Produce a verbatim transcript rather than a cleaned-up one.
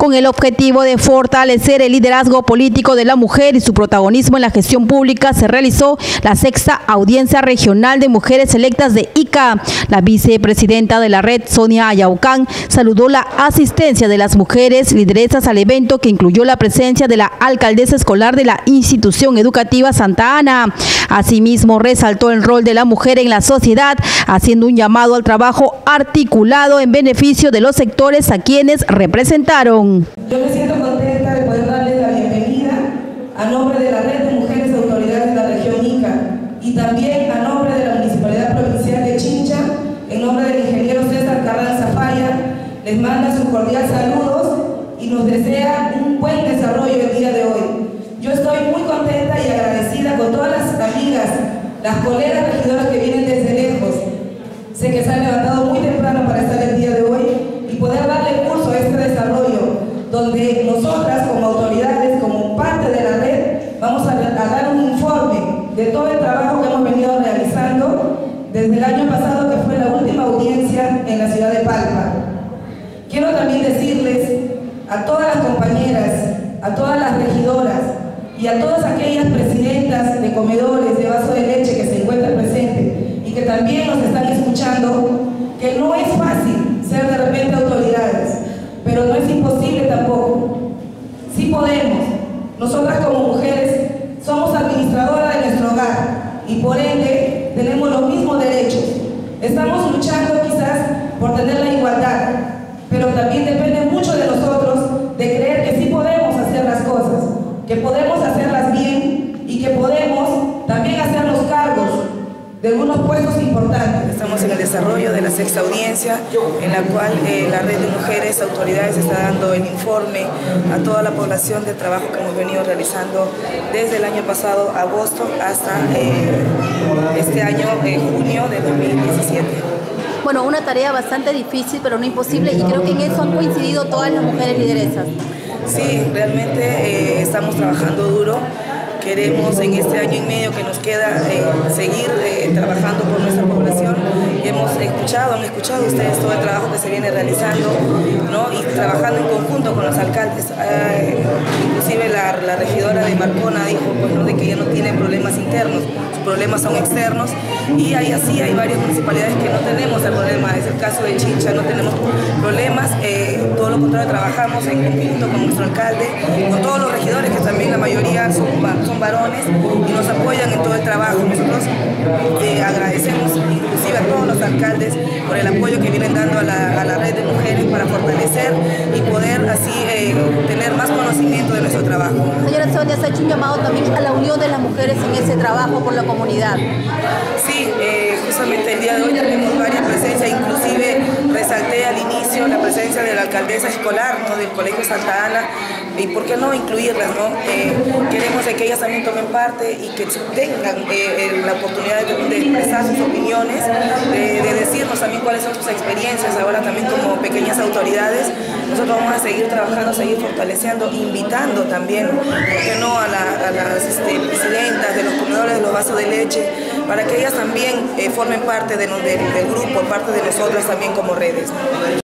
Con el objetivo de fortalecer el liderazgo político de la mujer y su protagonismo en la gestión pública, se realizó la sexta audiencia regional de mujeres electas de Ica. La vicepresidenta de la red, Sonia Ayaucán, saludó la asistencia de las mujeres lideresas al evento, que incluyó la presencia de la alcaldesa escolar de la institución educativa Santa Ana. Asimismo, resaltó el rol de la mujer en la sociedad, haciendo un llamado al trabajo articulado en beneficio de los sectores a quienes representaron. Yo me siento contenta de poder darles la bienvenida a nombre de la Red de Mujeres Autoridades de la región Ica y también a nombre de la Municipalidad Provincial de Chincha, en nombre del ingeniero César Carranza Falla. Les manda sus cordiales saludos y nos desea un buen desarrollo el día de hoy. Yo estoy muy contenta y agradecida con todas las amigas, las colegas regidoras que vienen desde lejos. Sé que se han levantado muy temprano para estar el día de hoy y poder darle curso a este desarrollo, donde nosotras como autoridades, como parte de la red, vamos a, a dar un informe de todo el trabajo que hemos venido realizando desde el año pasado, que fue la última audiencia en la ciudad de Palpa. Quiero también decirles a todas las compañeras, a todas las regidoras y a todas aquellas presidentas de comedores, de vaso de leche que se encuentran presentes y que también nos están escuchando, que no es fácil ser de repente autoridades, pero no es imposible tampoco. Sí podemos. Nosotras como mujeres somos administradoras de nuestro hogar y por ende tenemos los mismos derechos. Estamos luchando quizás por tener la igualdad, pero también depende mucho de nosotros de creer que sí podemos hacer las cosas, que podemos hacerlas bien y que podemos también hacernos cargos de algunos puestos importantes. Estamos en el desarrollo de la sexta audiencia, en la cual eh, la red de mujeres autoridades está dando el informe a toda la población del trabajo que hemos venido realizando desde el año pasado, agosto, hasta eh, este año, eh, junio de dos mil diecisiete. Bueno, una tarea bastante difícil, pero no imposible, y creo que en eso han coincidido todas las mujeres lideresas. Sí, realmente eh, estamos trabajando duro. Queremos en este año y medio que nos queda eh, seguir eh, trabajando por nuestra población. Hemos escuchado, han escuchado ustedes todo el trabajo que se viene realizando, ¿no? Y trabajando en conjunto con los alcaldes. Eh, inclusive la, la regidora de Marcona dijo pues, ¿no? de que ella no tiene problemas internos, sus problemas son externos, y hay así hay varias municipalidades que no tenemos el problema. Es el caso de Chincha, no tenemos problemas, eh, todo lo contrario, trabajamos en conjunto con nuestro alcalde, con todos los regidores, que también la mayoría son, son varones y nos apoyan en todo el trabajo. Nosotros eh, agradecemos inclusive a todos los alcaldes por el apoyo que vienen dando a la, a la red de mujeres para fortalecer y poder así eh, tener más conocimiento de nuestro trabajo. Señora Sonia, se ha hecho un llamado también a la unión de las mujeres en ese trabajo por la comunidad. Sí, eh, justamente el día de hoy tenemos varias presencias, inclusive resalté al inicio la presencia de la alcaldesa escolar, ¿no? del Colegio Santa Ana, y por qué no incluirlas, ¿no? Eh, queremos que ellas también tomen parte y que tengan eh, la oportunidad de, de expresar sus opiniones, de, de decirnos también cuáles son sus experiencias ahora también como pequeñas autoridades. Nosotros vamos a seguir trabajando, seguir fortaleciendo, invitando también, ¿por qué no?, a, la, a las este, presidentas de los comedores de los vasos de leche, para que ellas también eh, formen parte de, de, del grupo, parte de nosotras también como redes.